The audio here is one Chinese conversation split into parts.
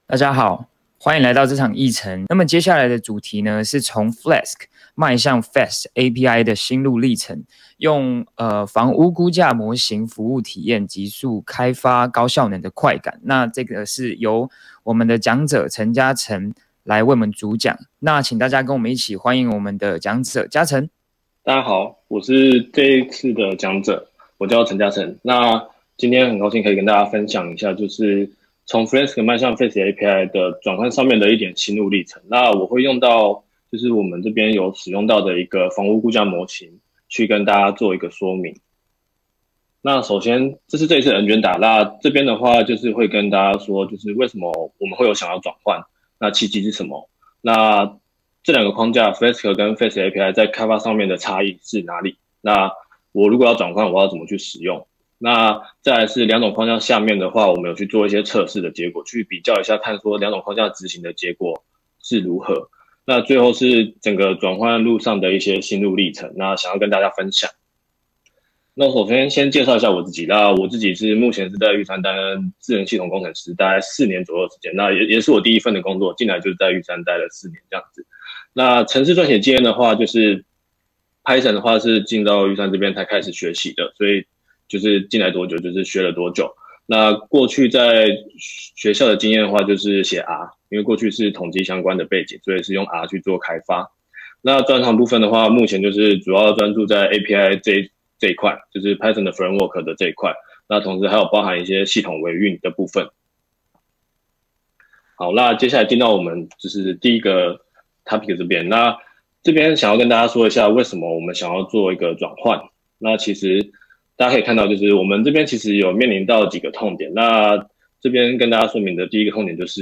大家好，欢迎来到这场议程。那么接下来的主题呢，是从 Flask 迈向 Fast API 的心路历程，用房屋估价模型服务体验急速开发高效能的快感。那这个是由我们的讲者陈嘉诚来为我们主讲。那请大家跟我们一起欢迎我们的讲者嘉诚。 大家好，我是这一次的讲者，我叫陈嘉诚。那今天很高兴可以跟大家分享一下，就是从 Flask 迈向 Fast API 的转换上面的一点心路历程。那我会用到就是我们这边有使用到的一个房屋估价模型，去跟大家做一个说明。那首先，这是这一次的 Agenda。那这边的话，就是会跟大家说，就是为什么我们会有想要转换，那契机是什么？那这两个框架 Flask 跟 Fast API 在开发上面的差异是哪里？那我如果要转换，我要怎么去使用？那再来是两种框架下面的话，我们有去做一些测试的结果，去比较一下，看说两种框架执行的结果是如何。那最后是整个转换路上的一些心路历程，那想要跟大家分享。那首先介绍一下我自己。那我自己是目前是在玉山担任智能系统工程师，大概4年左右的时间。那也是我第一份的工作，进来就是在玉山待了4年这样子。那程式撰写经验的话，就是 Python 的话是进到玉山这边才开始学习的，所以就是进来多久就是学了多久。那过去在学校的经验的话，就是写 R， 因为过去是统计相关的背景，所以是用 R 去做开发。那专长部分的话，目前就是主要专注在 API 这一块，就是 Python 的 framework 的这一块。那同时还有包含一些系统维运的部分。好，那接下来进到我们就是第一个 topic 这边。那这边想要跟大家说一下，为什么我们想要做一个转换。那其实大家可以看到，就是我们这边其实有面临到几个痛点。那这边跟大家说明的第一个痛点就是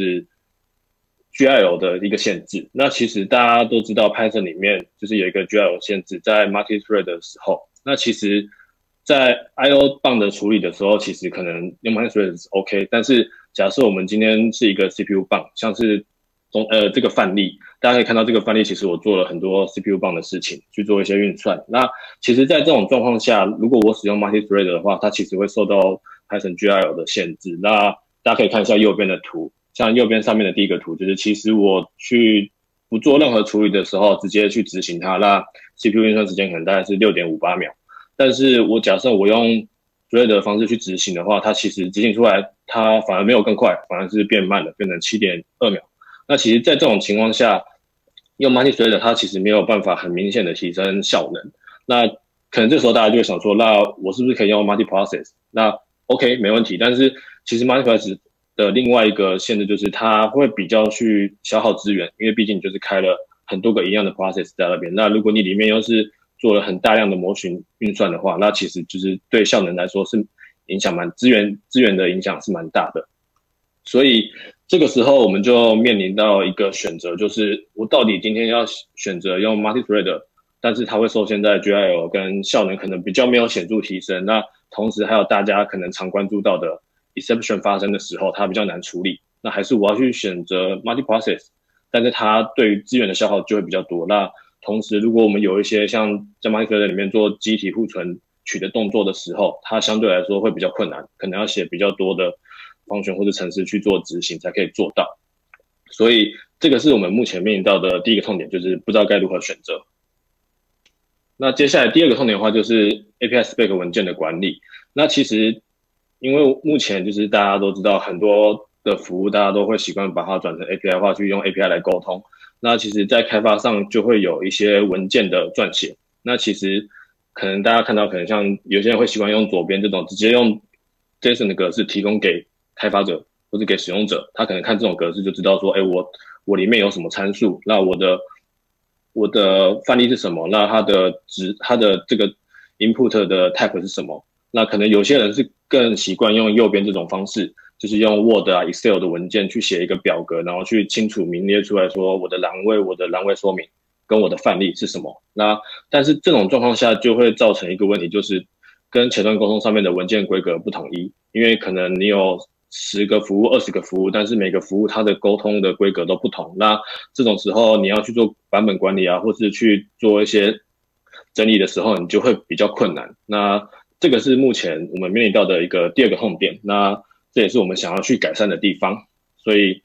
GIL 的一个限制。那其实大家都知道 Python 里面就是有一个 GIL 限制，在 multi-thread 的时候，那其实在 IO 棒的处理的时候，其实可能用 multi-thread 是 OK， 但是假设我们今天是一个 CPU 棒，像是这个范例，大家可以看到这个范例，其实我做了很多 CPU 棒的事情，去做一些运算。那其实，在这种状况下，如果我使用 multi-thread 的话，它其实会受到 Python GIL 的限制。那大家可以看一下右边的图，像右边上面的第一个图，就是其实我去不做任何处理的时候，直接去执行它，那 CPU 运算时间可能大概是 6.58 秒。但是我假设我用 thread 的方式去执行的话，它其实执行出来，它反而没有更快，反而是变慢了，变成 7.2 秒。那其实在这种情况下，用 multi-thread 它其实没有办法很明显的提升效能。那可能这时候大家就会想说，那我是不是可以用 multi-process？ 那 OK 没问题。但是其实 multi-process 的另外一个限制就是它会比较去消耗资源，因为毕竟就是开了很多个一样的 process 在那边。那如果你里面又是做了很大量的模型运算的话，那其实就是对效能来说是影响资源的影响是蛮大的。所以这个时候我们就面临到一个选择，就是我到底今天要选择用 multi-thread， 但是它会受限在 GIL 跟效能可能比较没有显著提升。那同时还有大家可能常关注到的 exception 发生的时候，它比较难处理。那还是我要去选择 multi-process， 但是它对于资源的消耗就会比较多。那同时如果我们有一些像在 multi-thread 里面做机体互存取的动作的时候，它相对来说会比较困难，可能要写比较多的function或者程式去做执行才可以做到。所以这个是我们目前面临到的第一个痛点，就是不知道该如何选择。那接下来第二个痛点的话，就是 API spec 文件的管理。那其实因为目前就是大家都知道很多的服务，大家都会习惯把它转成 API 化，去用 API 来沟通。那其实在开发上就会有一些文件的撰写。那其实可能大家看到，可能像有些人会习惯用左边这种直接用 JSON 的格式提供给开发者或者给使用者，他可能看这种格式就知道说，我里面有什么参数，那我的范例是什么，那它的这个 input 的 type 是什么。那可能有些人是更习惯用右边这种方式，就是用 Word 啊 Excel 的文件去写一个表格，然后去清楚明列出来说我的栏位说明跟我的范例是什么。那但是这种状况下就会造成一个问题，就是跟前端沟通上面的文件规格不统一。因为可能你有10个服务、20个服务，但是每个服务它的沟通的规格都不同。那这种时候你要去做版本管理啊，或是去做一些整理的时候，你就会比较困难。那这个是目前我们面临到的一个第二个痛点。那这也是我们想要去改善的地方。所以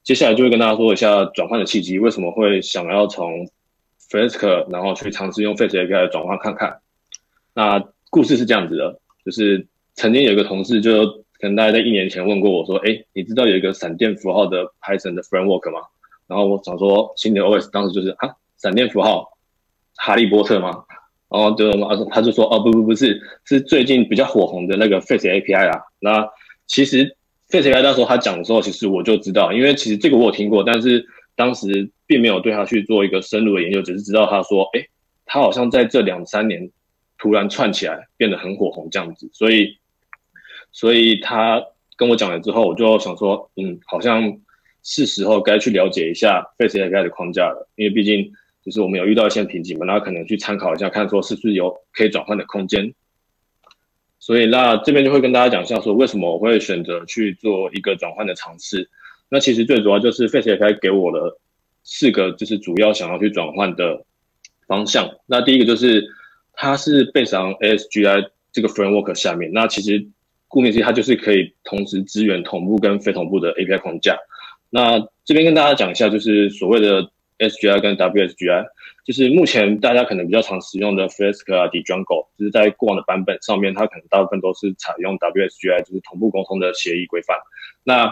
接下来就会跟大家说一下转换的契机，为什么会想要从 Flask 然后去尝试用 Face API 的转换看看。那故事是这样子的，就是曾经有一个同事就可能大概在1年前问过我说，你知道有一个闪电符号的 Python 的 framework 吗？然后我想说，心里的 OS 当时就是闪电符号，哈利波特吗？然后他就说，不是，是最近比较火红的那个 Face API 啊。那其实 Face API 那时候他讲的时候，其实我就知道，因为其实这个我有听过，但是当时并没有对他去做一个深入的研究，只是知道他说，他好像在这2-3年突然串起来，变得很火红这样子。所以他跟我讲了之后，我就想说，好像是时候该去了解一下 Face API 的框架了，因为毕竟就是我们有遇到一些瓶颈嘛，那可能去参考一下，看说是不是有可以转换的空间。所以那这边就会跟大家讲一下说，为什么我会选择去做一个转换的尝试。那其实最主要就是 Face API 给我了4个就是主要想要去转换的方向。那第一个就是它是 based on ASGI 这个 framework 下面，那其实顾名思义，它就是可以同时支援同步跟非同步的 API 框架。那这边跟大家讲一下，就是所谓的 SGI 跟 WSGI， 就是目前大家可能比较常使用的 Flask 啊、Django， 就是在过往的版本上面，它可能大部分都是采用 WSGI， 就是同步沟通的协议规范。那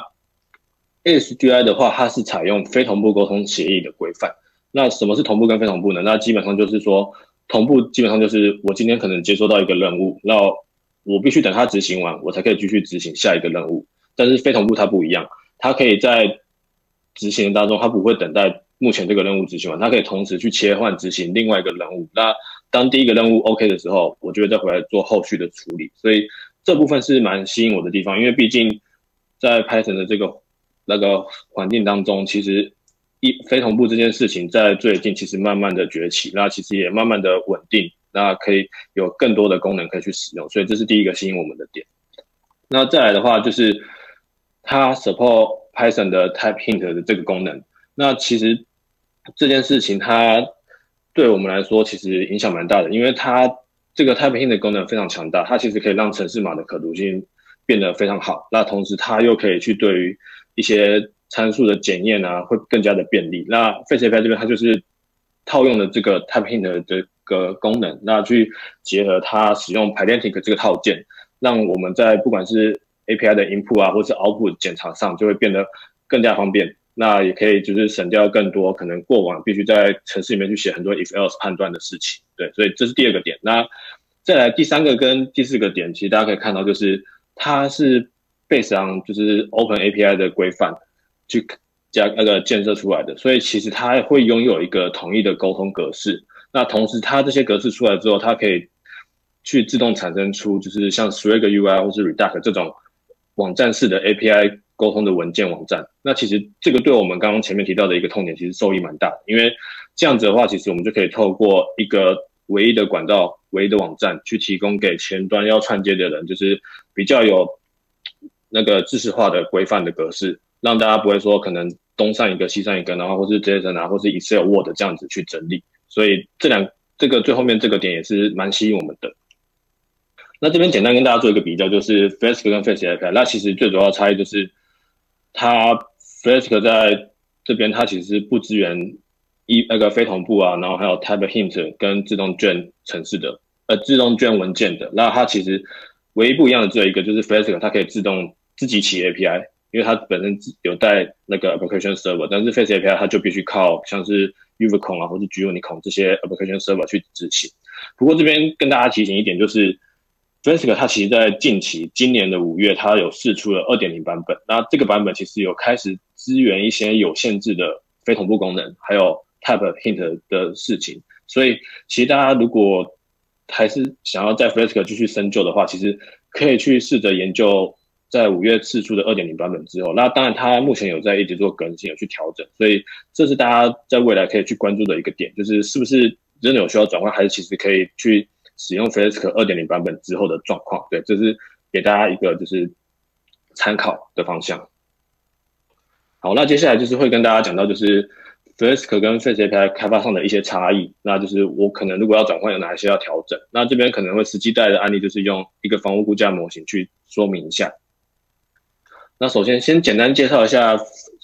ASGI 的话，它是采用非同步沟通协议的规范。那什么是同步跟非同步呢？那基本上就是说，同步基本上就是我今天可能接收到一个任务，那我必须等它执行完，我才可以继续执行下一个任务。但是非同步它不一样，它可以在执行当中，它不会等待目前这个任务执行完，它可以同时去切换执行另外一个任务。那当第一个任务 OK 的时候，我就会再回来做后续的处理。所以这部分是蛮吸引我的地方，因为毕竟在 Python 的这个环境当中，其实非同步这件事情在最近其实慢慢的崛起，那其实也慢慢的稳定，那可以有更多的功能可以去使用，所以这是第一个吸引我们的点。那再来的话就是它 support Python 的 type hint 的这个功能。那其实这件事情它对我们来说其实影响蛮大的，因为它这个 type hint 的功能非常强大，它其实可以让程式码的可读性变得非常好，那同时它又可以去对于一些参数的检验啊会更加的便利。那 Face API 这边它就是套用了这个 type hint 的这个功能，那去结合它使用 Pydantic 这个套件，让我们在不管是 API 的 input 啊或是 output 检查上就会变得更加方便。那也可以就是省掉更多可能过往必须在程式里面去写很多 if else 判断的事情。对，所以这是第2个点。那再来第3个跟第4个点，其实大家可以看到就是它是 based on 就是 Open API 的规范去建设出来的，所以其实它会拥有一个统一的沟通格式。那同时它这些格式出来之后，它可以去自动产生出就是像 Swagger UI 或是 Redact 这种网站式的 API 沟通的文件网站。那其实这个对我们刚刚前面提到的一个痛点其实受益蛮大的，因为这样子的话，其实我们就可以透过一个唯一的管道、唯一的网站去提供给前端要串接的人，就是比较有那个知识化的规范的格式，让大家不会说可能东上一个西上一个，然后或是 JSON 啊，或是 Excel、Word 这样子去整理。所以这个最后面这个点也是蛮吸引我们的。那这边简单跟大家做一个比较，就是 Flask 跟 Face API。那其实最主要的差异就是它 Flask 在这边它其实不支援那个非同步啊，然后还有 type hint 跟自动卷程式的自动卷文件的。那它其实唯一不一样的只有一个，就是 Flask 它可以自己起 API， 因为它本身有带那个 application server， 但是 Face API 它就必须靠像是 Uvicon 啊或是 Gunicon 这些 application server 去执行。不过这边跟大家提醒一点，就是Flask 它其实在近期今年的5月，它有释出了 2.0 版本。那这个版本其实有开始支援一些有限制的非同步功能，还有 type hint 的事情。所以其实大家如果还是想要在 Flask 继续深究的话，其实可以去试着研究在5月释出的 2.0 版本之后。那当然它目前有在一直做更新，有去调整，所以这是大家在未来可以去关注的一个点，就是是不是真的有需要转换，还是其实可以去使用 Flask 2.0 版本之后的状况。对，这是给大家一个就是参考的方向。好，那接下来就是会跟大家讲到就是 Flask 跟 Face API 开发上的一些差异，那就是我可能如果要转换有哪一些要调整。那这边可能会实际带的案例就是用一个房屋估价模型去说明一下。那首先先简单介绍一下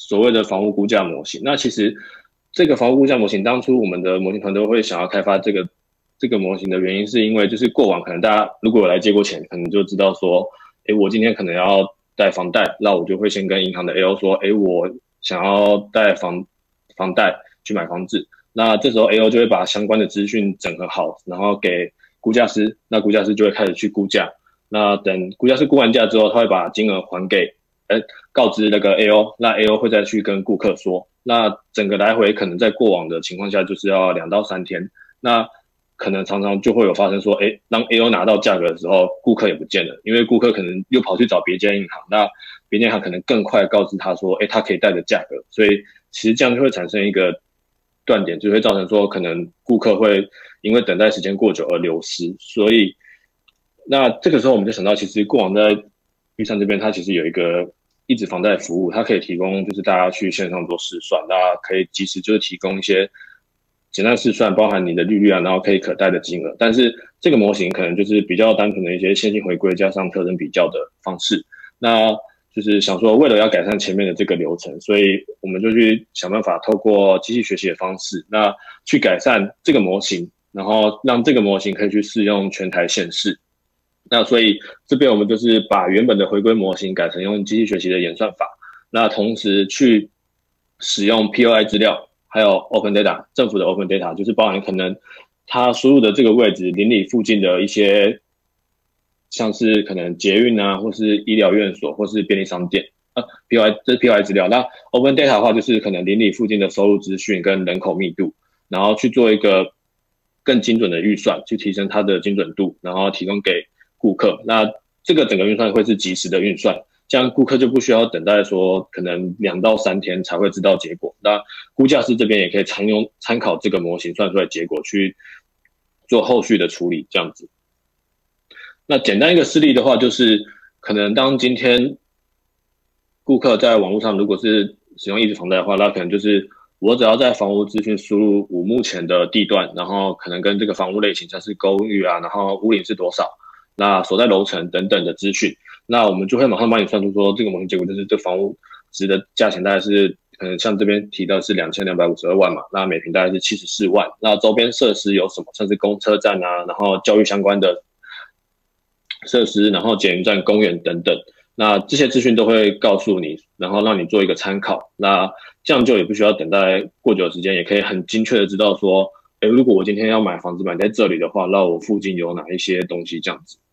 所谓的房屋估价模型。那其实这个房屋估价模型，当初我们的模型团队会想要开发这个模型的原因，是因为就是过往可能大家如果有来借过钱，可能就知道说，我今天可能要贷房贷，那我就会先跟银行的 AO 说，我想要贷房贷去买房子。那这时候 AO 就会把相关的资讯整合好，然后给估价师，那估价师就会开始去估价。那等估价师估完价之后，他会把金额还给告知那个 AO， 那 AO 会再去跟顾客说。那整个来回可能在过往的情况下就是要2到3天。那可能常常就会有发生说，当 AO 拿到价格的时候，顾客也不见了，因为顾客可能又跑去找别间银行，那别间银行可能更快告知他说，他可以贷的价格，所以其实这样就会产生一个断点，就会造成说，可能顾客会因为等待时间过久而流失。所以，那这个时候我们就想到，其实过往在玉山这边，它其实有一个一直房贷服务，它可以提供就是大家去线上做试算，大家可以及时就是提供一些简单试算，包含你的利率啊，然后可以可贷的金额。但是这个模型可能就是比较单纯的一些现金回归加上特征比较的方式。那就是想说，为了要改善前面的这个流程，所以我们就去想办法透过机器学习的方式，那去改善这个模型，然后让这个模型可以去适用全台县市。那所以这边我们就是把原本的回归模型改成用机器学习的演算法，那同时去使用 POI 资料，还有 Open Data 政府的 Open Data， 就是包含可能它输入的这个位置邻里附近的一些，像是可能捷运啊，或是医疗院所，或是便利商店，POI 这是 POI 资料。那 Open Data 的话，就是可能邻里附近的收入资讯跟人口密度，然后去做一个更精准的预算，去提升它的精准度，然后提供给顾客。那这个整个运算会是即时的运算，这样顾客就不需要等待说可能2到3天才会知道结果。那估价师这边也可以参考这个模型算出来结果去做后续的处理，这样子。那简单一个示例的话，就是可能当今天顾客在网络上如果是使用一直房贷的话，那可能就是我只要在房屋资讯输入我目前的地段，然后可能跟这个房屋类型，像是公寓啊，然后屋龄是多少，那所在楼层等等的资讯，那我们就会马上帮你算出说这个模型结果就是这房屋值的价钱大概是可能像这边提到是2252万嘛，那每平大概是74万，那周边设施有什么，像是公车站啊，然后教育相关的设施，然后捷运站、公园等等，那这些资讯都会告诉你，然后让你做一个参考。那这样就也不需要等待过久的时间，也可以很精确的知道说，如果我今天要买房子买在这里的话，那我附近有哪一些东西这样子。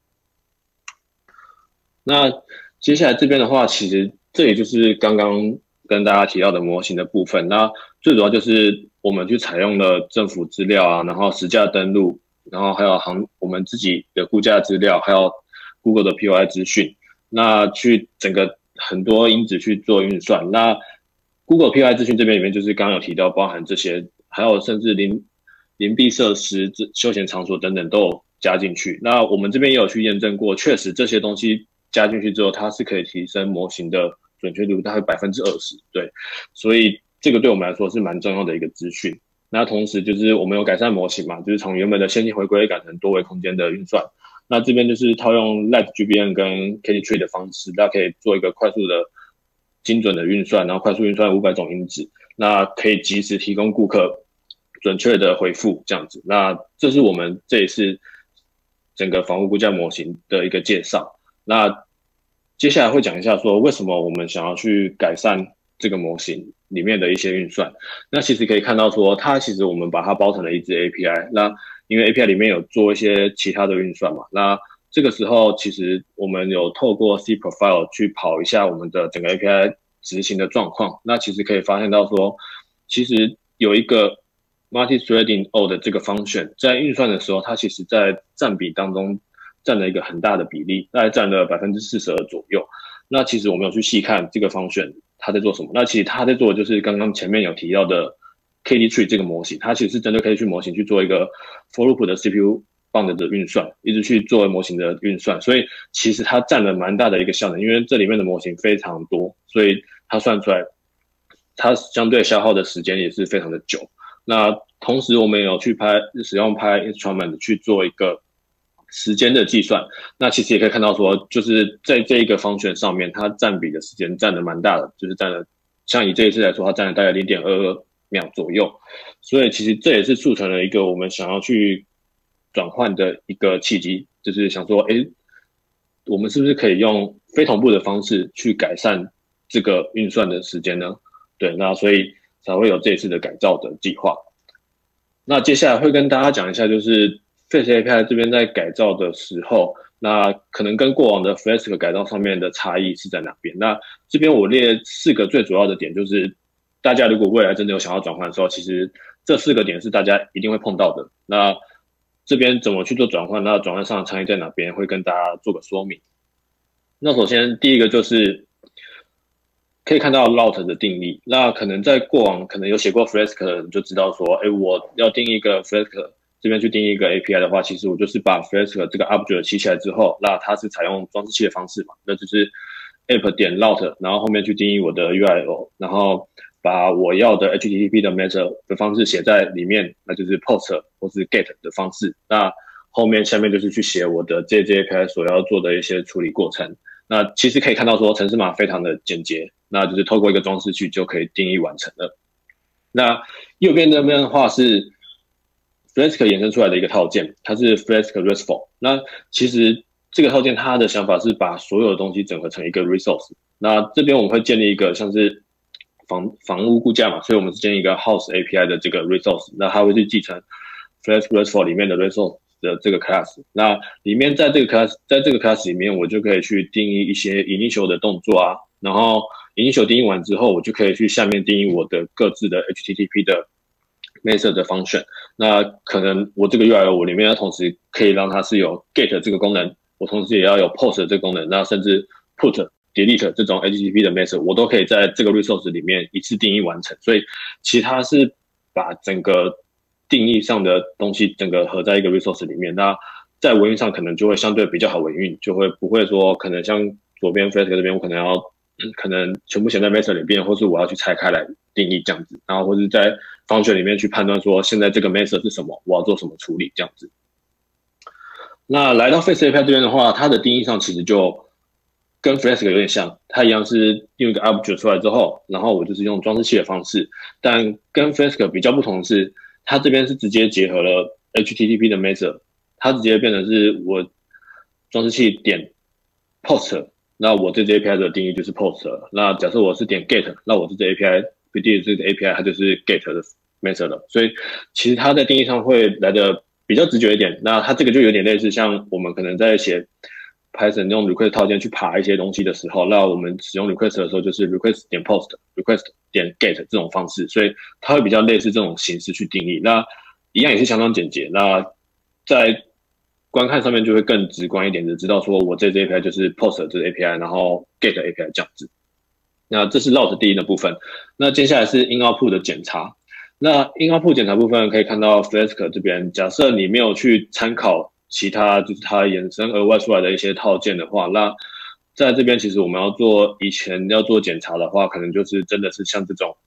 那接下来这边的话，其实这也就是刚刚跟大家提到的模型的部分。那最主要就是我们去采用了政府资料啊，然后实价登录，然后还有我们自己的估价资料，还有 Google 的 POI 资讯，那去整个很多因子去做运算。那 Google POI 资讯这边里面就是刚刚有提到，包含这些，还有甚至邻避设施、休闲场所等等都有加进去。那我们这边也有去验证过，确实这些东西加进去之后，它是可以提升模型的准确度大概20%，对，所以这个对我们来说是蛮重要的一个资讯。那同时就是我们有改善模型嘛，就是从原本的线性回归改成多维空间的运算。那这边就是套用 LightGBM 跟 KD-Tree 的方式，大家可以做一个快速的精准的运算，然后快速运算500种因子，那可以及时提供顾客准确的回复这样子。那这是我们这一次整个房屋估价模型的一个介绍。那接下来会讲一下说为什么我们想要去改善这个模型里面的一些运算。那其实可以看到说，它其实我们把它包成了一支 API， 那因为 API 里面有做一些其他的运算嘛，那这个时候其实我们有透过 cProfile 去跑一下我们的整个 API 执行的状况，那其实可以发现到说，其实有一个 multi-threading O 的这个 function 在运算的时候，它其实在占比当中占了一个很大的比例，大概占了42%左右。那其实我们有去细看这个 function 它在做什么，那其实它在做的就是刚刚前面有提到的 KD-Tree 这个模型，它其实是针对 KD-Tree 模型去做一个 for loop 的 CPU bound 的运算，一直去做模型的运算，所以其实它占了蛮大的一个效能，因为这里面的模型非常多，所以它算出来它相对消耗的时间也是非常的久。那同时我们有去使用 PyInstrument 去做一个时间的计算，那其实也可以看到说，就是在这一个function上面，它占比的时间占的蛮大的，就是占了像以这一次来说，它占了大概0.22秒左右，所以其实这也是促成了一个我们想要去转换的一个契机，就是想说，我们是不是可以用非同步的方式去改善这个运算的时间呢？对，那所以才会有这一次的改造的计划。那接下来会跟大家讲一下，就是 Fast API 这边在改造的时候，那可能跟过往的 Flask 改造上面的差异是在哪边？那这边我列4个最主要的点，就是大家如果未来真的有想要转换的时候，其实这4个点是大家一定会碰到的。那这边怎么去做转换？那转换上的差异在哪边？会跟大家做个说明。那首先第一个就是可以看到 route 的定义。那可能在过往可能有写过 Flask 的人就知道说，我要定义一个 Flask 这边去定义一个 API 的话，其实我就是把 Flask 这个 object 起起来之后，那它是采用装置器的方式嘛，那就是 app 点 route， 然后后面去定义我的 URL， 然后把我要的 HTTP 的 method 的方式写在里面，那就是 post 或是 get 的方式。那下面就是去写我的 JJAPI 所要做的一些处理过程。那其实可以看到说程式码非常的简洁，那就是透过一个装饰器就可以定义完成了。那右边这边的话是 Flask 衍生出来的一个套件，它是 Flask RESTful。那其实这个套件它的想法是把所有的东西整合成一个 resource。那这边我们会建立一个像是房屋估价嘛，所以我们是建立一个 House API 的这个 resource， 那它会去继承 Flask RESTful 里面的 resource 的这个 class。那里面在这个 class 里面，我就可以去定义一些 initial 的动作啊，然后 initial 定义完之后，我就可以去下面定义我的各自的 HTTP 的 method 的 function。那可能我这个 URL 我里面要同时可以让它是有 get 这个功能，我同时也要有 post 这个功能，那甚至 put、delete 这种 HTTP 的 method 我都可以在这个 resource 里面一次定义完成。所以其实它是把整个定义上的东西整个合在一个 resource 里面，那在维运上可能就会相对比较好维运，就会不会说可能像左边 Flask 这边我可能全部写在 method 里面，或是我要去拆开来定义这样子，然后或是在 function 里面去判断说现在这个 method 是什么，我要做什么处理这样子。那来到 Fast API 这边的话，它的定义上其实就跟 Flask 有点像，它一样是用一个 object 出来之后，然后我就是用装置器的方式，但跟 Flask 比较不同的是，它这边是直接结合了 HTTP 的 method， 它直接变成是我装置器点 post， 那我这支 API 的定义就是 post。那假设我是点 get， 那我这支 API 对这个 API 它就是 get 的 method 了。所以其实它在定义上会来的比较直觉一点。那它这个就有点类似像我们可能在写 Python 用 request 套件去爬一些东西的时候，那我们使用 request 的时候就是 request 点 post、request 点 get 这种方式，所以它会比较类似这种形式去定义。那一样也是相当简洁。那在观看上面就会更直观一点的，知道说我这支 API 就是 post 这支 API， 然后 get API 这样子。那这是 route 定义的部分。那接下来是 in output 的检查。那 in output 检查部分可以看到 Flask 这边，假设你没有去参考其他就是它衍生额外出来的一些套件的话，那在这边其实我们以前要做检查的话，可能就是真的是像这种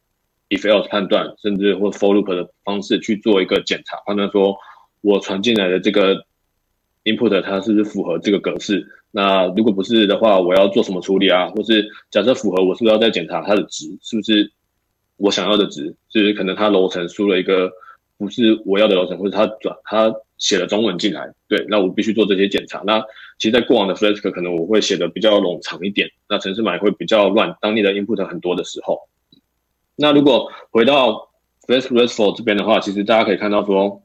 if else 判断，甚至或 for loop 的方式去做一个检查，判断说我传进来的这个 input 它是不是符合这个格式。那如果不是的话，我要做什么处理啊？或是假设符合，我是不是要再检查它的值是不是我想要的值？就是可能它楼层输了一个不是我要的楼层，或者它写了中文进来，对，那我必须做这些检查。那其实在过往的 Flask 可能我会写的比较冗长一点，那程式码也会比较乱，当你的 input 很多的时候。那如果回到 Flask RESTful 这边的话，其实大家可以看到说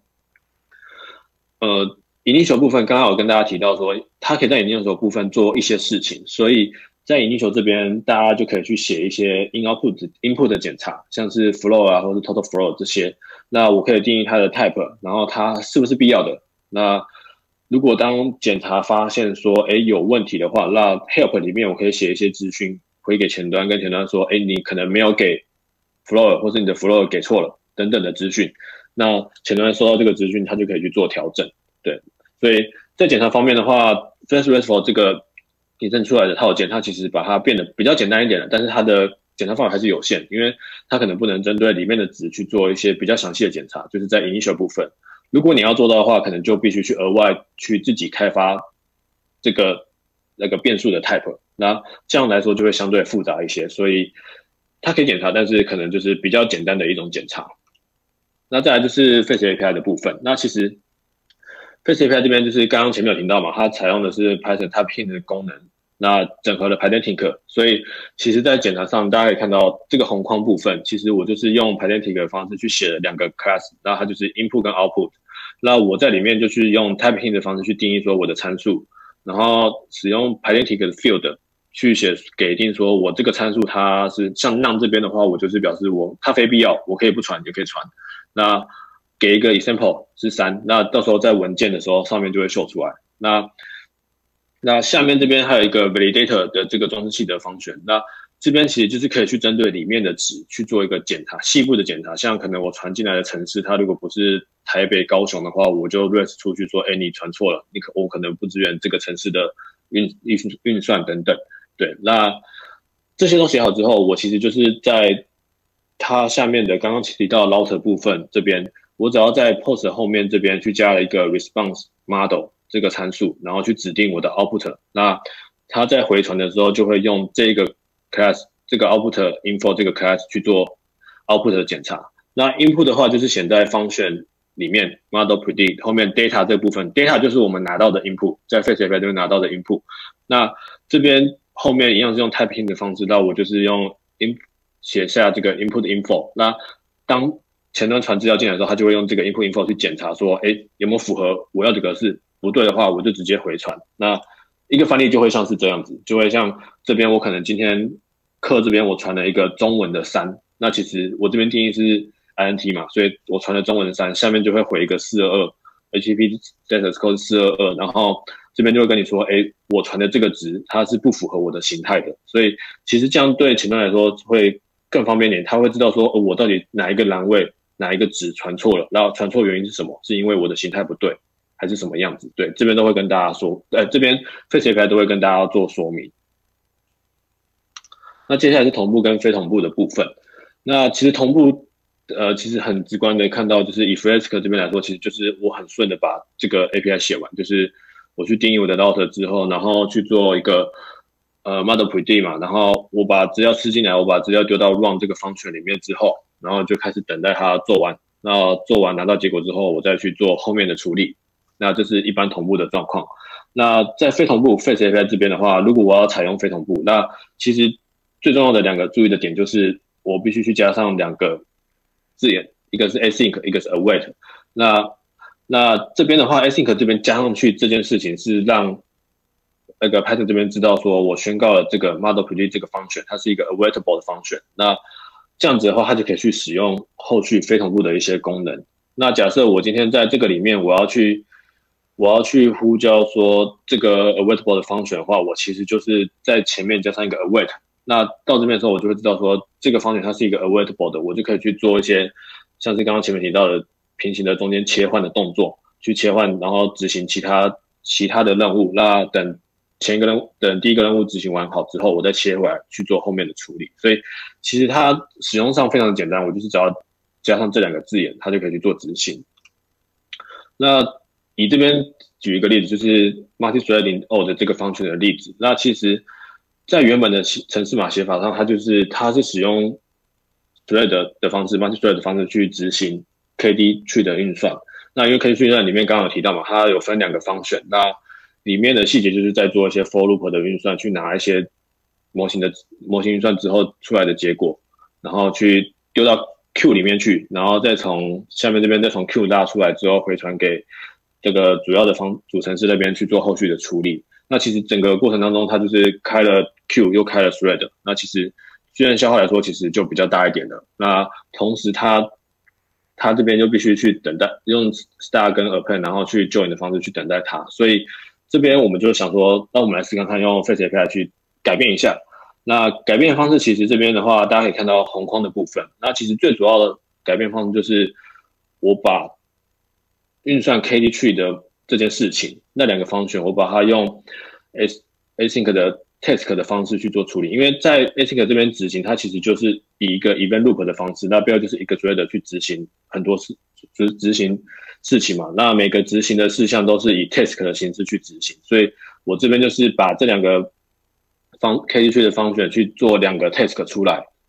initial 部分刚刚有跟大家提到说，它可以在 initial 部分做一些事情，所以在 initial 这边大家就可以去写一些 input 的检查，像是 flow 啊或是 total flow 这些。那我可以定义它的 type， 然后它是不是必要的。那如果当检查发现说有问题的话，那 help 里面我可以写一些资讯回给前端，跟前端说你可能没有给 flow， 或是你的 flow 给错了等等的资讯。那前端收到这个资讯，它就可以去做调整。对，所以在检查方面的话 Flask RESTful 这个衍生出来的套件，它其实把它变得比较简单一点了，但是它的检查范围还是有限，因为它可能不能针对里面的值去做一些比较详细的检查，就是在 initial 部分。如果你要做到的话，可能就必须去额外去自己开发这个那个变数的 type， 那这样来说就会相对复杂一些。所以它可以检查，但是可能就是比较简单的一种检查。那再来就是 Face API 的部分。那其实 Face API 这边就是刚刚前面有提到嘛，它采用的是 Python Typing 的功能，那整合了 Pydantic， 所以其实在检查上大家可以看到这个红框部分，其实我就是用 Pydantic 的方式去写了2个 class， 那它就是 input 跟 output。那我在里面就去用 Typing 的方式去定义说我的参数，然后使用 Pydantic 的 field 去给定说我这个参数它是像 none 这边的话，我就是表示它非必要，我可以不传也可以传。那给一个 example 是3，那到时候在文件的时候上面就会秀出来。那下面这边还有一个 validator 的这个装置器的function，那这边其实就是可以去针对里面的值去做一个检查，细部的检查。像可能我传进来的程式，它如果不是台北、高雄的话，我就 raise 出去说，你传错了，我可能不支援这个程式的运算等等。对，那这些都写好之后，我其实就是在它下面的刚刚提到 router 部分这边，我只要在 post 后面这边去加了一个 response model 这个参数，然后去指定我的 output。那它在回传的时候就会用这个 class 这个 output info 这个 class 去做 output 的检查。那 input 的话就是显在 function 里面 model predict 后面 data 这部分 ，data 就是我们拿到的 input， 在 Face API 这边拿到的 input。那这边后面一样是用 typing 的方式，那我就是用写下这个 input info。那当前端传资料进来的时候，它就会用这个 input info 去检查说，有没有符合我要的格式？不对的话，我就直接回传。那一个翻译就会像是这样子，就会像这边我可能今天课这边我传了一个中文的3，那其实我这边定义是 int 嘛，所以我传了中文的3，下面就会回一个422 HTTP status code 422，然后这边就会跟你说，我传的这个值它是不符合我的形态的，所以其实这样对前端来说会更方便一点，他会知道说，我到底哪一个栏位哪一个值传错了，然后传错原因是什么？是因为我的形态不对，还是什么样子？对，这边都会跟大家说，这边 Face API 都会跟大家做说明。那接下来是同步跟非同步的部分。那其实同步，其实很直观的看到，就是以 Flask 这边来说，其实就是我很顺的把这个 API 写完，就是我去定义我的 router 之后，然后去做一个model predict 嘛，然后我把资料吃进来，我把资料丢到 run 这个 function 里面之后，然后就开始等待它做完。那做完拿到结果之后，我再去做后面的处理。那这是一般同步的状况。那在非同步 Face API 这边的话，如果我要采用非同步，那其实最重要的2个注意的点就是我必须去加上2个字眼，一个是 async， 一个是 await。那这边的话 async 这边加上去这件事情是让那个 Python 这边知道说我宣告了这个 model predict 这个 function， 它是一个 awaitable 的 function。那这样子的话，它就可以去使用后续非同步的一些功能。那假设我今天在这个里面我要去呼叫说这个 awaitable 的 function 的话，我其实就是在前面加上一个 await。那到这边的时候，我就会知道说这个 function 它是一个 awaitable 的，我就可以去做一些像是刚刚前面提到的平行的中间切换的动作，去切换，然后执行其他的任务。那等第一个任务执行完好之后，我再切回来去做后面的处理。所以其实它使用上非常简单，我就是只要加上这2个字眼，它就可以去做执行。那以这边举一个例子，就是 multi-threading O 的这个 function 的例子。那其实在原本的程式码写法上，它是使用 thread 的方式 multi-thread 的方式去执行 KD tree 的运算。那因为 KD tree 里面刚刚有提到嘛，它有分2个 function， 那里面的细节就是在做一些 for loop 的运算，去拿一些模型运算之后出来的结果，然后去丢到 Q 里面去，然后再从下面这边再从 Q 拉出来之后回传给这个主要的主程式那边去做后续的处理。那其实整个过程当中，它就是开了 Q 又开了 thread， 那其实虽然消耗来说其实就比较大一点的。那同时它这边就必须去等待，用 star 跟 append 然后去 join 的方式去等待它。所以这边我们就想说，那我们来试看看用 Face API 去改变一下。那改变的方式其实这边的话，大家可以看到红框的部分。那其实最主要的改变方式就是我把运算 KD tree 的这件事情，那2个 function 我把它用 async 的 task 的方式去做处理。因为在 async 这边执行，它其实就是以一个 event loop 的方式，那背后就是一个 thread 去执行很多执行事情嘛。那每个执行的事项都是以 task 的形式去执行，所以我这边就是把这2个KD tree 的 function 去做2个 task 出来，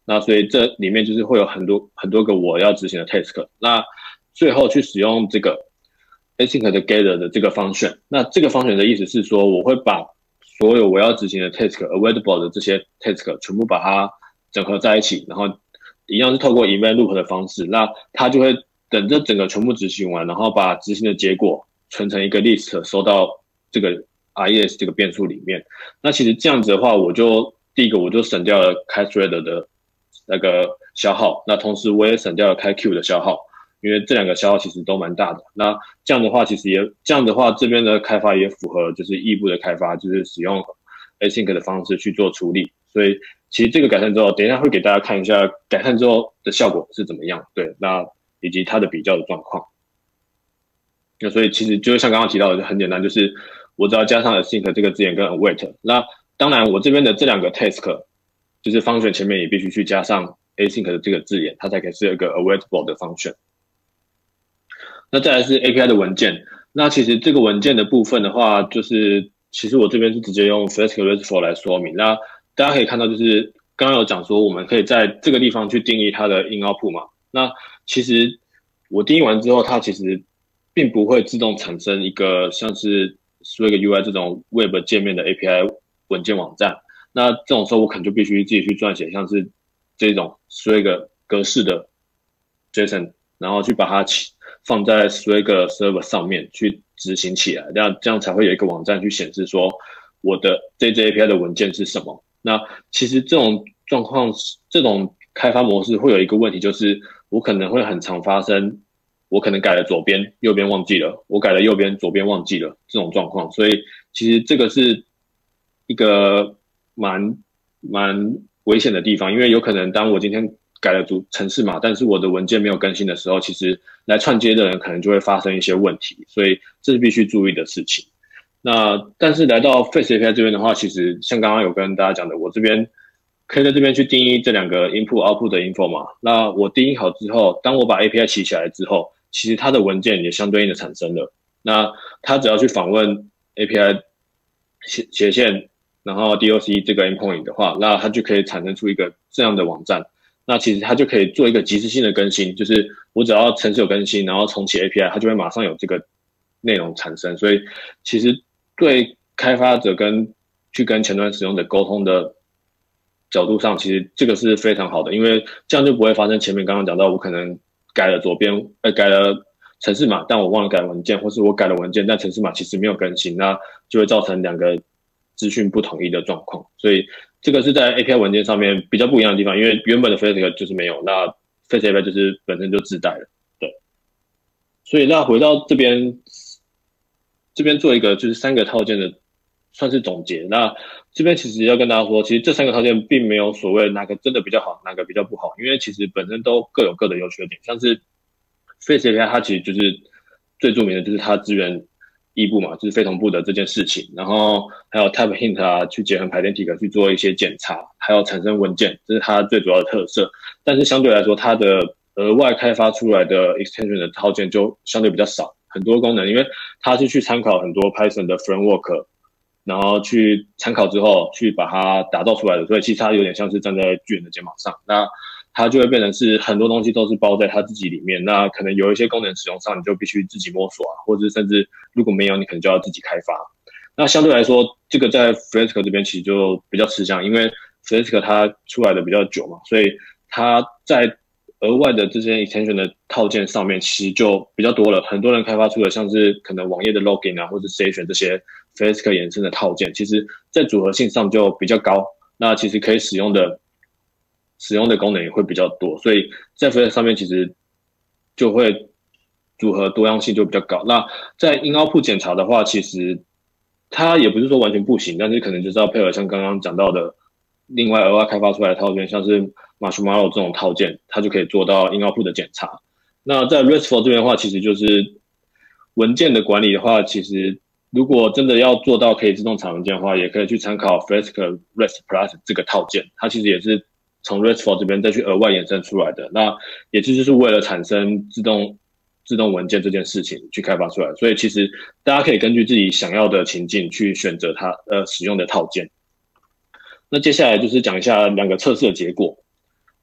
那所以这里面就是会有很多个我要执行的 task， 那最后去使用这个 async 的 gather 的这个 function， 那这个 function 的意思是说，我会把所有我要执行的 task available 的这些 task 全部把它整合在一起，然后一样是透过 event loop 的方式，那它就会等这整个全部执行完，然后把执行的结果存成一个 list 收到这个 RES 这个变数里面。那其实这样子的话，第一个我就省掉了开 thread 的那个消耗，那同时我也省掉了开 queue 的消耗，因为这两个消耗其实都蛮大的。那这样的话，这边的开发也符合就是异步的开发，就是使用 async 的方式去做处理。所以其实这个改善之后，等一下会给大家看一下改善之后的效果是怎么样，对，那以及它的比较的状况。那所以其实就像刚刚提到的，很简单，就是我只要加上 async 这个字眼跟 await， 那当然我这边的这两个 task 就是 function 前面也必须去加上 async 的这个字眼，它才可以是一个 awaitable 的 function。那再来是 API 的文件，那其实这个文件的部分的话，就是其实我这边是直接用 Flask RESTful 来说明。那大家可以看到，就是刚刚有讲说，我们可以在这个地方去定义它的 in output 嘛。那其实我定义完之后，它其实并不会自动产生一个像是 Swag UI 这种 Web 界面的 API 文件网站。那这种时候，我可能就必须自己去撰写像是这种 Swag 格式的 JSON， 然后去把它放在 Swag server 上面去执行起来，这样才会有一个网站去显示说我的这支 API 的文件是什么。那其实这种状况，这种开发模式会有一个问题，就是我可能会很常发生，我可能改了左边，右边忘记了，我改了右边，左边忘记了这种状况。所以其实这个是一个蛮危险的地方，因为有可能当我今天改了程式码，但是我的文件没有更新的时候，其实来串接的人可能就会发生一些问题，所以这是必须注意的事情。那但是来到 Face API 这边的话，其实像刚刚有跟大家讲的，我这边可以在这边去定义这两个 input output 的 info 嘛。那我定义好之后，当我把 API 起起来之后，其实它的文件也相对应的产生了。那它只要去访问 API 斜线，然后 DOC 这个 endpoint 的话，那它就可以产生出一个这样的网站。那其实它就可以做一个即时性的更新，就是我只要程式有更新，然后重启 API， 它就会马上有这个内容产生。所以其实对开发者去跟前端使用者沟通的角度上，其实这个是非常好的，因为这样就不会发生前面刚刚讲到我可能改了改了程式码，但我忘了改文件，或是我改了文件，但程式码其实没有更新，那就会造成两个资讯不统一的状况。所以这个是在 API 文件上面比较不一样的地方，因为原本的 Flask 就是没有，那 Face API 就是本身就自带了，对。所以那回到这边做一个就是3个套件的算是总结。那这边其实要跟大家说，其实这3个套件并没有所谓哪个真的比较好，哪个比较不好，因为其实本身都各有各的优缺点。像是 Face API 它其实就是最著名的就是它支援异步嘛，就是非同步的这件事情，然后还有 Type Hint 啊，去结合 Pydantic 去做一些检查，还有产生文件，这是它最主要的特色。但是相对来说，它的额外开发出来的 extension 的套件就相对比较少，很多功能，因为它是去参考很多 Python 的 framework， 然后去参考之后去把它打造出来的，所以其实它有点像是站在巨人的肩膀上，那它就会变成是很多东西都是包在它自己里面，那可能有一些功能使用上你就必须自己摸索啊，或者甚至如果没有你可能就要自己开发。那相对来说，这个在 Flask 这边其实就比较吃香，因为 Flask 它出来的比较久嘛，所以它在额外的这些 extension 的套件上面其实就比较多了，很多人开发出的像是可能网页的 login 啊，或者 station 这些 Flask 衍生的套件，其实在组合性上就比较高，那其实可以使用的功能也会比较多，所以在 Flask 上面其实就会组合多样性就比较高。那在 in output 检查的话，其实它也不是说完全不行，但是可能就是要配合像刚刚讲到的另外额外开发出来的套件，像是 Marshmallow 这种套件，它就可以做到 in output 的检查。那在 RESTful 这边的话，其实就是文件的管理的话，其实如果真的要做到可以自动产文件的话，也可以去参考 Flask REST Plus 这个套件，它其实也是从 RESTful 这边再去额外衍生出来的。那也就是为了产生自动文件这件事情去开发出来，所以其实大家可以根据自己想要的情境去选择它使用的套件。那接下来就是讲一下2个测试的结果。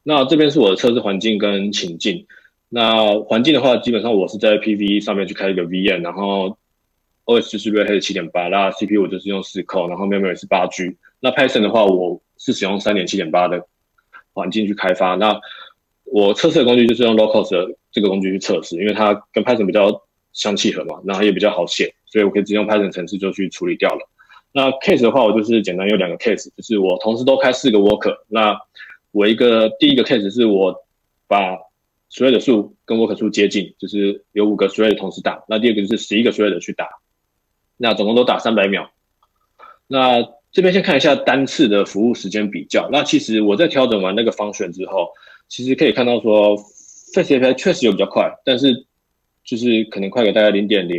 那这边是我的测试环境跟情境。那环境的话，基本上我是在 PV 上面去开一个 VM， 然后 OS 就是 Red Hat 7.8，那 CPU 我就是用4 core， 然后 Memory 是8G。那 Python 的话，我是使用 3.7.8 的环境去开发。那我测试的工具就是用 Localhost 的这个工具去测试，因为它跟 Python 比较相契合嘛，然后也比较好写，所以我可以直接用 Python 程式就去处理掉了。那 case 的话，我就是简单有2个 case， 就是我同时都开4个 worker。那我第一个 case 是我把 thread 的数跟 worker 数接近，就是有5个 thread 同时打。那第二个就是11个 thread 去打，那总共都打300秒。那这边先看一下单次的服务时间比较。那其实我在调整完那个function之后，其实可以看到说 Fast API 确实有比较快，但是就是可能快个大概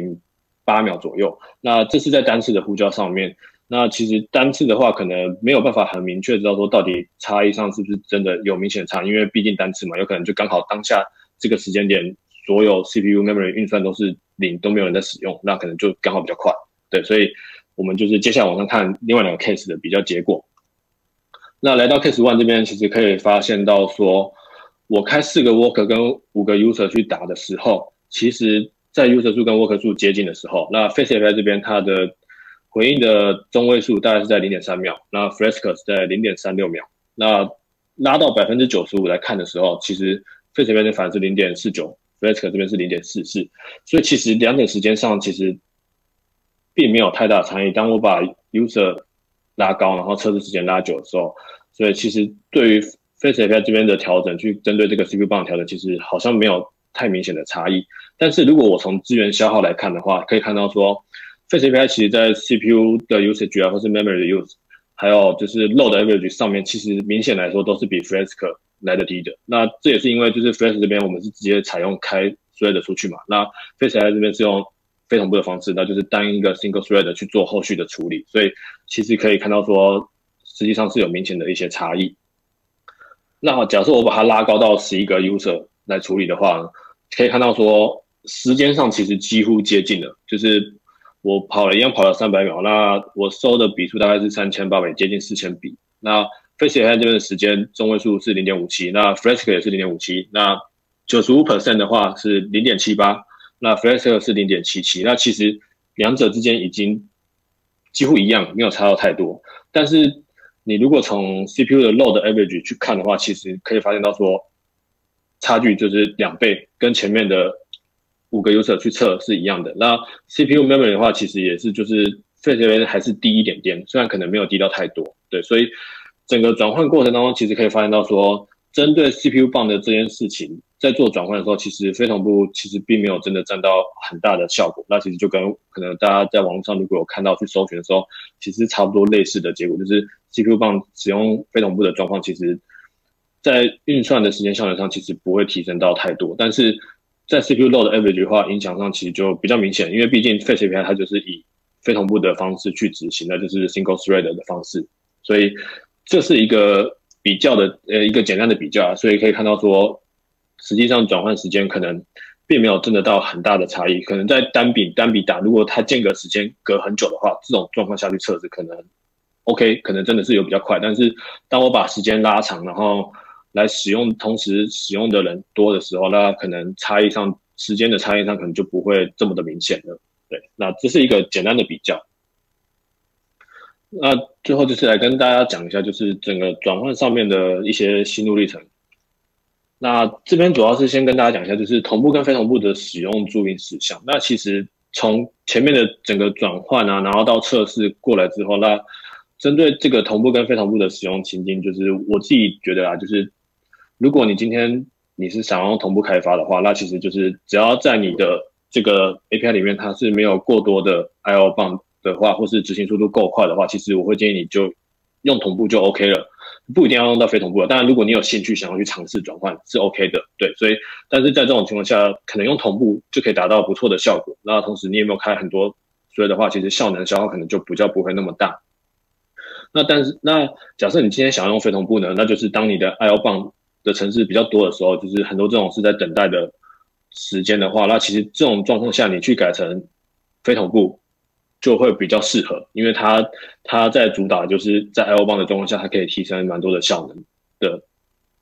0.08 秒左右。那这是在单次的呼叫上面。那其实单次的话，可能没有办法很明确知道说到底差异上是不是真的有明显的差，因为毕竟单次嘛，有可能就刚好当下这个时间点，所有 CPU memory 运算都是0，都没有人在使用，那可能就刚好比较快。对，所以我们就是接下来往上看另外2个 case 的比较结果。那来到 case 1这边，其实可以发现到说，我开4个 worker 跟5个 user 去打的时候，其实在 user 数跟 worker 数接近的时候，那 Fast API 这边它的回应的中位数大概是在 0.3 秒，那 Flask 是在 0.36 秒。那拉到 95% 来看的时候，其实 Fast API 反而是 0.49， Flask 这边是 0.44， 所以其实2者时间上其实并没有太大的差异。当我把 user 拉高，然后测试时间拉久的时候，所以其实对于 Fast API 这边的调整，去针对这个 CPU 棒调整，其实好像没有太明显的差异。但是如果我从资源消耗来看的话，可以看到说 Fast API 其实在 CPU 的 usage 啊，或是 memory 的 use， 还有就是 load average 上面，其实明显来说都是比 Flask 来的低的。那这也是因为就是 Flask 这边我们是直接采用开 thread 出去嘛，那 Fast API 这边是用非同步的方式，那就是单一个 single thread 去做后续的处理，所以其实可以看到说，实际上是有明显的一些差异。那假设我把它拉高到11个 user 来处理的话，可以看到说时间上其实几乎接近了，就是我一样跑了300秒，那我收的笔数大概是3800，接近4000笔。那 Fast API 这边的时间中位数是 0.57， 那 Flask 也是 0.57， 那 95% 的话是 0.78， 那 Flask 是 0.77， 那其实2者之间已经几乎一样，没有差到太多。但是你如果从 CPU 的 load average 去看的话，其实可以发现到说差距就是2倍，跟前面的5个 user 去测是一样的。那 CPU memory 的话，其实也是就是 Fast API 还是低一点点，虽然可能没有低到太多。对，所以整个转换过程当中，其实可以发现到说，针对 CPU 棒的这件事情，在做转换的时候，其实非同步其实并没有真的占到很大的效果。那其实就跟可能大家在网络上如果有看到去搜寻的时候，其实差不多类似的结果，就是 CPU 棒使用非同步的状况，其实在运算的时间效能上其实不会提升到太多，但是在 CPU load average 的话，影响上其实就比较明显，因为毕竟 Fast API 它就是以非同步的方式去执行，那就是 single thread 的方式，所以这是一个比较的一个简单的比较啊，所以可以看到说，实际上转换时间可能并没有真的到很大的差异，可能在单笔打，如果它间隔时间隔很久的话，这种状况下去测试可能 OK， 可能真的是有比较快，但是当我把时间拉长，然后来同时使用的人多的时候，那可能时间的差异上可能就不会这么的明显了。对，那这是一个简单的比较。那最后就是来跟大家讲一下，就是整个转换上面的一些心路历程。那这边主要是先跟大家讲一下，就是同步跟非同步的使用注意事项。那其实从前面的整个转换啊，然后到测试过来之后，那针对这个同步跟非同步的使用情境，就是我自己觉得啊，就是如果你今天你是想要同步开发的话，那其实就是只要在你的这个 API 里面它是没有过多的 I/O 棒的话，或是执行速度够快的话，其实我会建议你就用同步就 OK 了，不一定要用到非同步的。当然，如果你有兴趣想要去尝试转换是 OK 的，对。所以，但是在这种情况下，可能用同步就可以达到不错的效果。那同时你有没有开很多，所以的话，其实效能消耗可能就比较不会那么大。那假设你今天想要用非同步呢，那就是当你的 I/O 棒的程式比较多的时候，就是很多这种是在等待的时间的话，那其实这种状况下你去改成非同步就会比较适合，因为它在主打就是在 I/O 棒的状况下，它可以提升蛮多的效能的。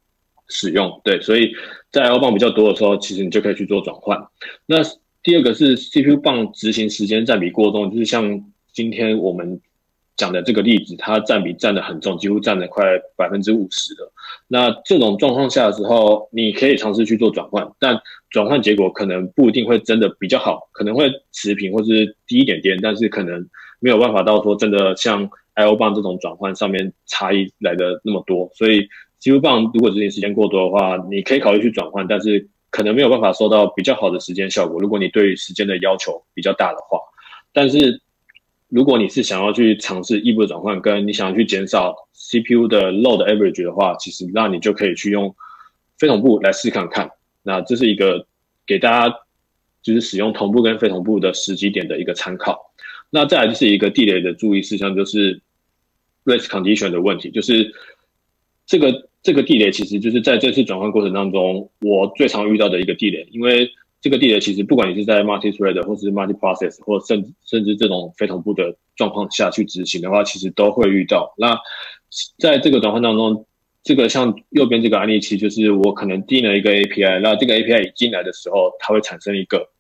使用。对，所以在 IO 棒比较多的时候，其实你就可以去做转换。那第二个是 CPU 棒执行时间占比过重，就是像今天我们讲的这个例子，它占比占得很重，几乎占了快50%的。那这种状况下的时候，你可以尝试去做转换，但转换结果可能不一定会真的比较好，可能会持平或是低一点点，但是可能没有办法到说真的像 IO 棒这种转换上面差异来的那么多。所以 CPU 棒如果执行时间过多的话，你可以考虑去转换，但是可能没有办法收到比较好的时间效果。如果你对于时间的要求比较大的话，但是如果你是想要去尝试异步的转换，跟你想要去减少 CPU 的 load average 的话，其实那你就可以去用非同步来试看看。那这是一个给大家就是使用同步跟非同步的时机点的一个参考。那再来就是一个地雷的注意事项，就是 race condition 的问题，就是这个地雷其实就是在这次转换过程当中，我最常遇到的一个地雷，因为这个地雷其实不管你是在 multi-thread 或是 multi-process 或甚至这种非同步的状况下去执行的话，其实都会遇到。那在这个转换当中，这个像右边这个案例，其实就是我可能定了一个 API， 那这个 API 一进来的时候，它会产生一个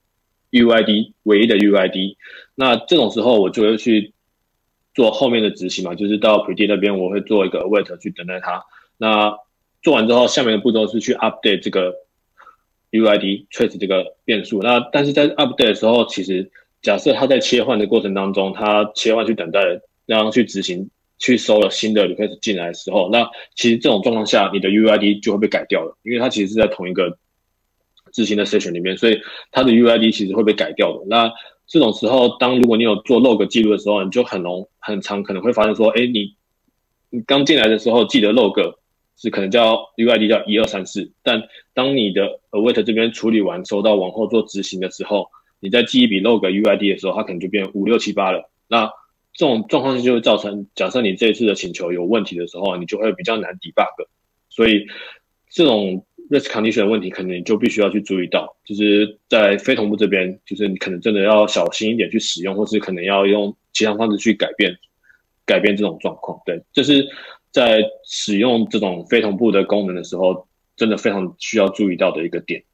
UID 唯一的 UID， 那这种时候我就会去做后面的执行嘛，就是到 predict 那边我会做一个 await 去等待它。那做完之后，下面的步骤是去 update 这个 UID trace 这个变数。那但是在 update 的时候，其实假设它在切换的过程当中，它切换去等待，然后去执行，去收了新的 request 进来的时候，那其实这种状况下，你的 UID 就会被改掉了，因为它其实是在同一个执行的 session 里面，所以它的 UID 其实会被改掉的。那这种时候，如果你有做 log 记录的时候，你就很常可能会发现说，你刚进来的时候记得 log 是可能叫 UID 叫1234，但当你的 await 这边处理完收到往后做执行的时候，你在记一笔 log UID 的时候，它可能就变5678了。那这种状况就会造成，假设你这一次的请求有问题的时候，你就会比较难 debug。所以这种 risk condition 的问题，可能你就必须要去注意到，就是在非同步这边，就是你可能真的要小心一点去使用，或是可能要用其他方式去改变这种状况。对，这是在使用这种非同步的功能的时候，真的非常需要注意到的一个点。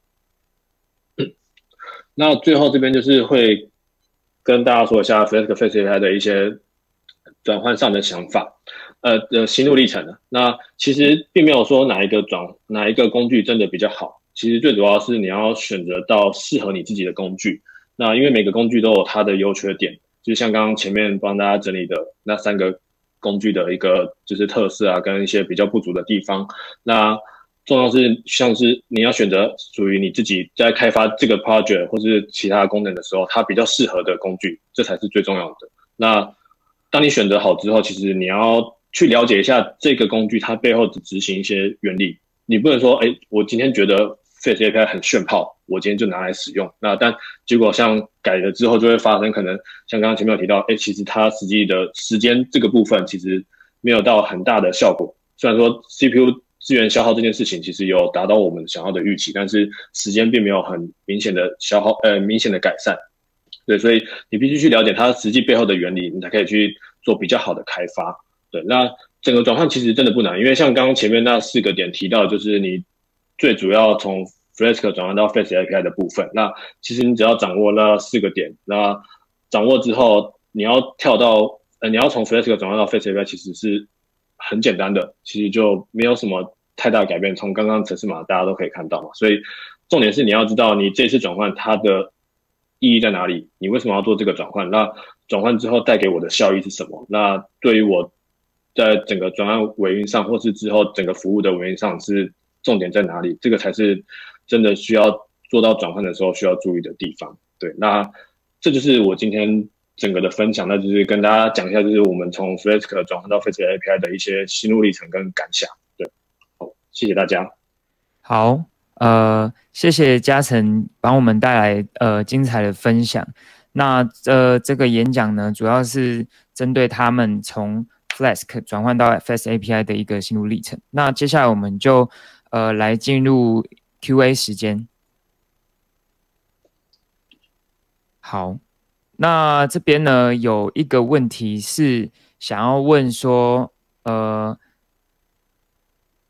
那最后这边就是会跟大家说一下 Flask Face API 的一些转换上的想法，心路历程的。那其实并没有说哪一个工具真的比较好，其实最主要是你要选择到适合你自己的工具。那因为每个工具都有它的优缺点，就像刚刚前面帮大家整理的那3个工具的一个就是特色啊，跟一些比较不足的地方。那重要是像是你要选择属于你自己在开发这个 project 或是其他功能的时候，它比较适合的工具，这才是最重要的。那当你选择好之后，其实你要去了解一下这个工具它背后的执行一些原理。你不能说，我今天觉得 Face API 很炫炮，我今天就拿来使用。那但结果像改了之后就会发生，可能像刚刚前面有提到，其实它实际的时间这个部分其实没有到很大的效果。虽然说 CPU 资源消耗这件事情其实有达到我们想要的预期，但是时间并没有很明显的消耗，明显的改善。对，所以你必须去了解它实际背后的原理，你才可以去做比较好的开发。对，那整个转换其实真的不难，因为像刚刚前面那4个点提到，就是你最主要从 Flask 转换到 Face API 的部分。那其实你只要掌握那4个点，那掌握之后，你要从 Flask 转换到 Face API 其实是很简单的，其实就没有什么太大改变。从刚刚程式码大家都可以看到嘛，所以重点是你要知道你这次转换它的意义在哪里？你为什么要做这个转换？那转换之后带给我的效益是什么？那对于我在整个转换维运上，或是之后整个服务的维运上是重点在哪里？这个才是真的需要做到转换的时候需要注意的地方。对，那这就是我今天整个的分享，那就是跟大家讲一下，就是我们从 Flask 转换到 Face API 的一些心路历程跟感想。对，好，谢谢大家。 好，谢谢嘉诚帮我们带来精彩的分享。那这个演讲呢，主要是针对他们从 Flask 转换到 Face API 的一个心路历程。那接下来我们就来进入 Q&A 时间。好，那这边呢有一个问题是想要问说，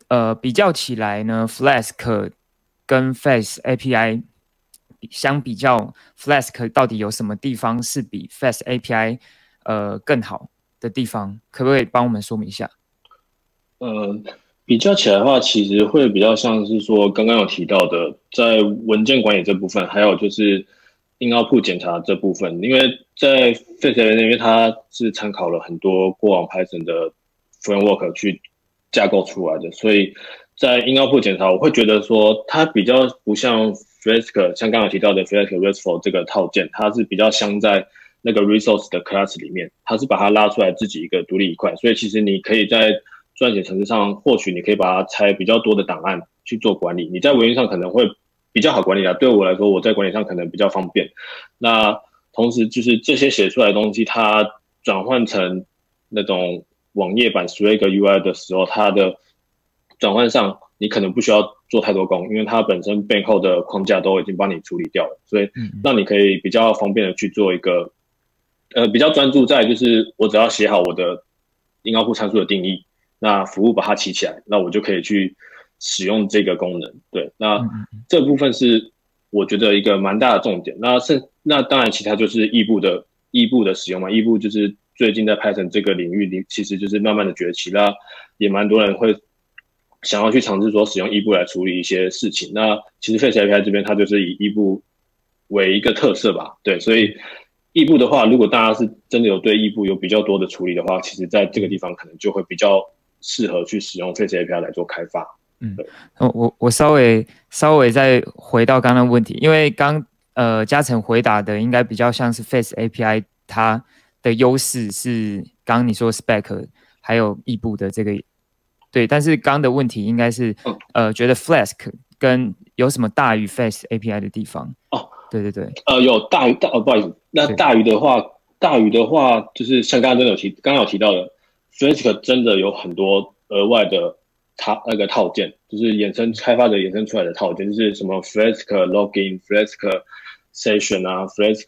比较起来呢 ，Flask 跟 Fast API 相比较 ，Flask 到底有什么地方是比 Fast API 更好的地方？可不可以帮我们说明一下？ 比较起来的话，其实会比较像是说刚刚有提到的，在文件管理这部分，还有就是 in-output 检查这部分，因为在 Fast 那边它是参考了很多过往 Python 的 framework 去架构出来的，所以在 in-output 检查，我会觉得说它比较不像 Flask， 像刚刚提到的 Flask RESTful 这个套件，它是比较镶在那个 resource 的 class 里面，它是把它拉出来自己一个独立一块，所以其实你可以在撰写程式上，或许你可以把它拆比较多的档案去做管理，你在文件上可能会比较好管理啊。对我来说，我在管理上可能比较方便。那同时就是这些写出来的东西，它转换成那种网页版 Swag UI 的时候，它的转换上你可能不需要做太多工，因为它本身背后的框架都已经帮你处理掉了，所以让你可以比较方便的去做一个比较专注在就是我只要写好我的in-output参数的定义。那服务把它起起来，那我就可以去使用这个功能。对，那这部分是我觉得一个蛮大的重点。那当然，其他就是异步的使用嘛。异步就是最近在 Python 这个领域里，其实就是慢慢的崛起。那也蛮多人会想要去尝试说使用异步来处理一些事情。那其实 Fast API 这边它就是以异步为一个特色吧。对，所以异步的话，如果大家是真的有对异步有比较多的处理的话，其实在这个地方可能就会比较适合去使用 Fast API 来做开发。 我稍微再回到刚刚的问题，因为嘉诚回答的应该比较像是 Fast API 它的优势是刚刚你说 Spec 还有异步的这个对，但是刚刚的问题应该是觉得 Flask 跟有什么大于 Fast API 的地方？哦，对， 有不好意思，那大于的话就是像刚刚有提到的。Flask 真的有很多额外的那个套件，就是开发者衍生出来的套件，就是什么 Flask Login、Flask Session 啊、Flask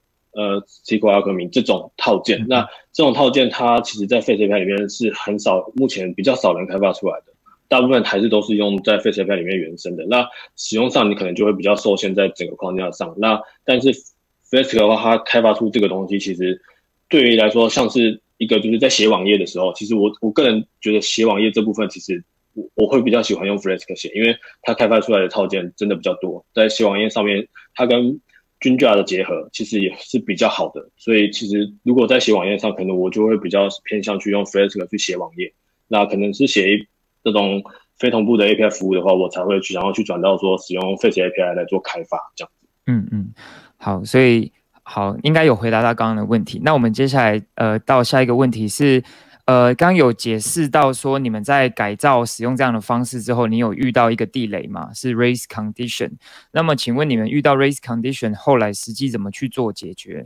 SQL Alchemy 这种套件。那这种套件它其实在 Fast API 里面是目前比较少人开发出来的，大部分还是都是用在 Fast API 里面原生的。那使用上你可能就会比较受限在整个框架上。但是 Flask 的话，它开发出这个东西，其实对于来说像是一个就是在写网页的时候，其实我个人觉得写网页这部分，其实我会比较喜欢用 Flask 写，因为它开发出来的套件真的比较多，在写网页上面，它跟 Jinja 的结合其实也是比较好的，所以其实如果在写网页上，可能我就会比较偏向去用 Flask 去写网页，那可能是写这种非同步的 API 服务的话，我才会想要去转到说使用 Fast API 来做开发这样子。 好，所以。好，应该有回答到刚刚的问题。那我们接下来到下一个问题是，刚刚有解释到说你们在改造使用这样的方式之后，你有遇到一个地雷嘛？是 race condition。那么请问你们遇到 race condition 后来实际怎么去做解决？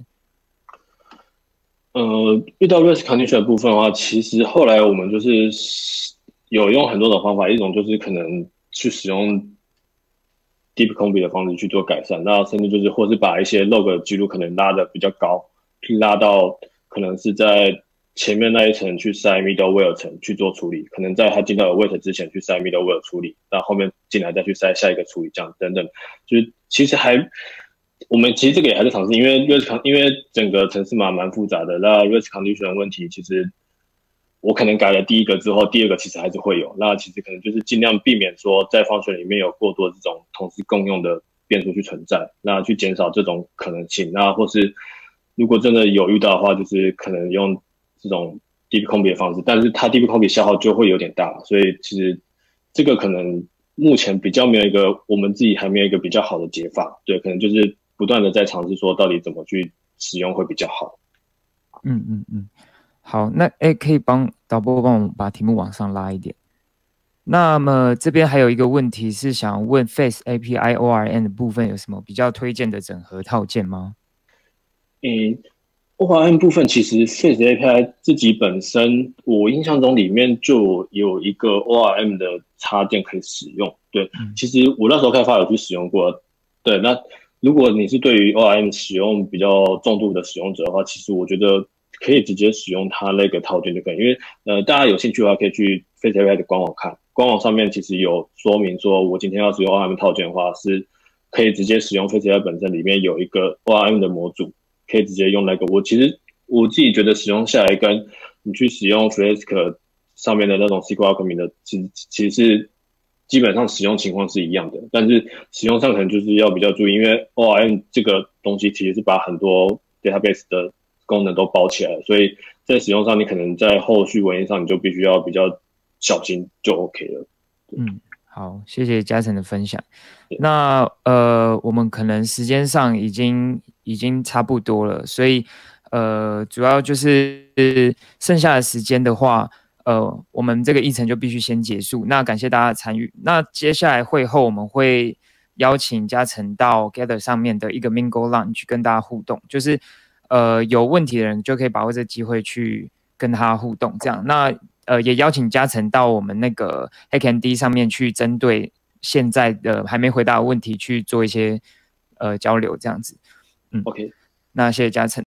遇到 race condition 的部分的话，其实后来我们就是有用很多种方法，一种就是可能去使用DeepComp 的方式去做改善，那甚至就是或是把一些 log 的记录可能拉的比较高，拉到可能是在前面那一层去塞 middleware 层去做处理，可能在它进到 await 之前去塞 middleware 处理，那后面进来再去塞下一个处理，这样等等，就是其实我们其实这个也还在尝试，因为整个程式码蛮复杂的，那 race condition 的问题其实。我可能改了第一个之后，第二个其实还是会有。那其实可能就是尽量避免说在function里面有过多这种同时共用的变数去存在，那去减少这种可能性。那或是如果真的有遇到的话，就是可能用这种 DeepComp 的方式，但是它 DeepComp 消耗就会有点大，所以其实这个可能目前比较没有我们自己还没有一个比较好的解法。对，可能就是不断的在尝试说到底怎么去使用会比较好。 好，那可以导播帮我们把题目往上拉一点。那么这边还有一个问题是想问 Fast API ORM 的部分有什么比较推荐的整合套件吗 ？ORM 部分其实 Fast API 自己本身，我印象中里面就有一个 ORM 的插件可以使用。对，其实我那时候开发有去使用过。对，那如果你是对于 ORM 使用比较重度的使用者的话，其实我觉得。可以直接使用它那个套件就可以，因为大家有兴趣的话，可以去 Fast API 的官网看。 官网上面其实有说明说，我今天要使用 ORM 套件的话，是可以直接使用 Flask AI 本身里面有一个 ORM 的模组，可以直接用那个。其实我自己觉得使用下来，跟你去使用 Flask 上面的那种 SQL Alchemy 的，其实是基本上使用情况是一样的，但是使用上可能就是要比较注意，因为 ORM 这个东西其实是把很多 database 的功能都包起来了，所以在使用上你可能在后续文件上你就必须要比较小心就 OK 了。 好，谢谢嘉诚的分享。那我们可能时间上已经差不多了，所以主要就是剩下的时间的话，我们这个议程就必须先结束。那感谢大家的参与。那接下来会后我们会邀请嘉诚到 Gather 上面的一个 Mingle Lunch 跟大家互动，就是有问题的人就可以把握这个机会去跟他互动，这样。那也邀请嘉诚到我们那个 HackMD 上面去针对现在的还没回答的问题去做一些交流，这样子。 OK， 那谢谢嘉诚。